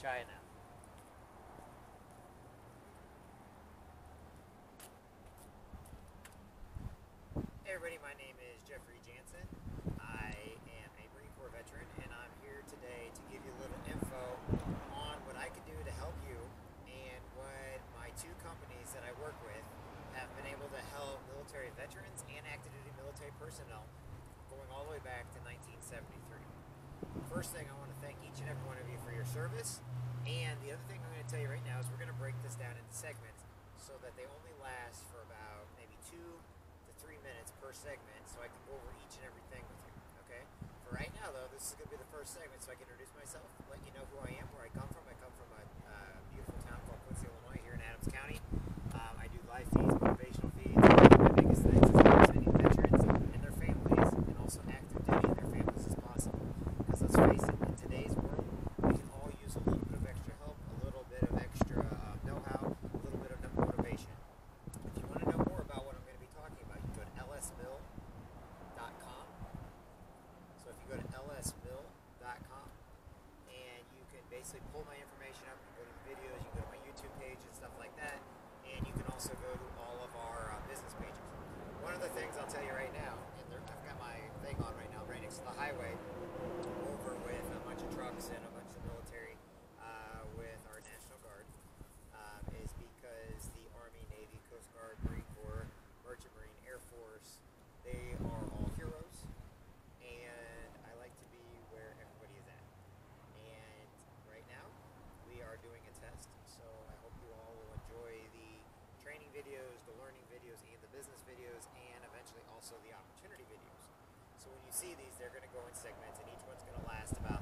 try it now. Hey everybody, my name is Jeffrey Jansen. I am a Marine Corps veteran, and I'm here today to give you a little info on what I can do to help you and what my two companies that I work with have been able to help military veterans and active duty military personnel going all the way back to 1973. First thing, I want to thank each and every one of you for your service, and the other thing I'm going to tell you right now is we're going to break this down into segments so that they only last for about maybe 2 to 3 minutes per segment, so I can go over each and everything with you, okay? For right now, though, this is going to be the first segment, so I can introduce myself, let you know who I am, where I come from. I come from a beautiful town called Quincy, Illinois, here in Adams County. I do live feeds, motivational feeds. My biggest thing is as many veterans and their families, and also active duty and their families as possible. Because let's face it, in today's world, we can all use a little bit of extra help, a little bit of extra know-how, a little bit of motivation. If you want to know more about what I'm going to be talking about, you can go to lsmill.com. So if you go to lsmill.com, and you can basically pull my information up, you can go to the videos, you can go to my YouTube page and stuff like that, and you can also go to all of our business pages. One of the things I'll tell you right now, and I've got my thing on right now, right next to the highway, over with a bunch of trucks and a bunch of military with our National Guard, is because the Army, Navy, Coast Guard, Marine Corps, Merchant Marine, Air Force, they are all heroes, and I like to be where everybody is at. And right now, we are doing a test, so I hope you all will enjoy the training videos, the learning videos, and the business videos, and eventually also the opportunity videos. So when you see these, they're going to go in segments, and each one's going to last about